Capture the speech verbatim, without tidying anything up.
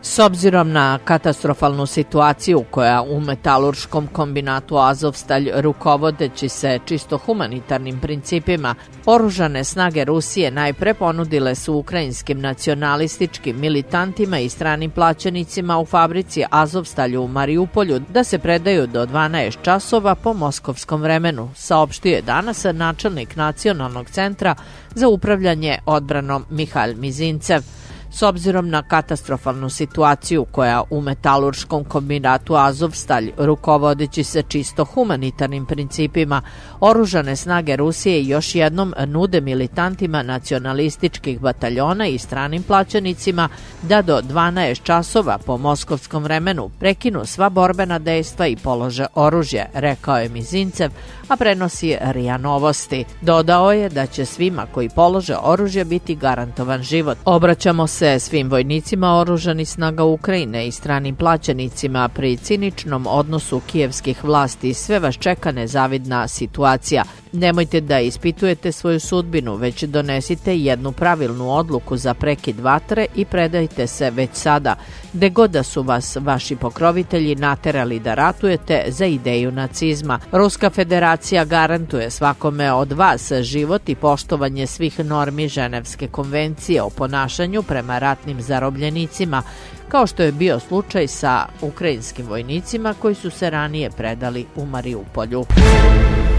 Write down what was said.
S obzirom na katastrofalnu situaciju koja u metalurškom kombinatu Azovstalj, rukovodeći se čisto humanitarnim principima, oružane snage Rusije najpre ponudile su ukrajinskim nacionalističkim militantima i stranim plaćenicima u fabrici Azovstalju u Mariupolju da se predaju do dvanaest časova po moskovskom vremenu, saopštio je danas načelnik Nacionalnog centra za upravljanje odbranom Mihail Mizincev. S obzirom na katastrofalnu situaciju koja u metalurškom kombinatu Azovstalj, rukovodeći se čisto humanitarnim principima, oružane snage Rusije još jednom nude militantima nacionalističkih bataljona i stranim plaćenicima da do dvanaest časova po moskovskom vremenu prekinu sva borbena dejstva i polože oružje, rekao je Mizincev, a prenosi R I A Novosti. Dodao je da će svima koji polože oružje biti garantovan život. Obraćamo se svim vojnicima oružanih snaga Ukrajine i stranim plaćenicima pri ciničnom odnosu kijevskih vlasti. Sve vas čeka nezavidna situacija. Nemojte da ispitujete svoju sudbinu, već donesite jednu pravilnu odluku za prekid vatre i predajte se već sada, gde god da su vas vaši pokrovitelji naterali da ratujete za ideju nacizma. Ruska federacija garantuje svakome od vas život i poštovanje svih normi Ženevske konvencije o ponašanju prema ratnim zarobljenicima, kao što je bio slučaj sa ukrajinskim vojnicima koji su se ranije predali u Mariupolju.